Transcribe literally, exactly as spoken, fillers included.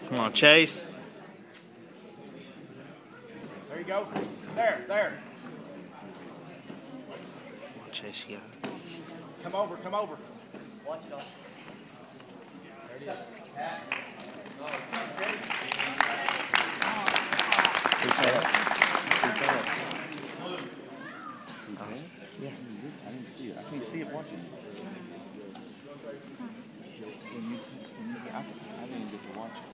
Come on, Chase. There you go. There, there. Come on, Chase, you got it. Come over, come over. Watch it all. There it is. Yeah. I didn't see it. I can't see it watching it. When you, when you, I, I didn't get to watch it.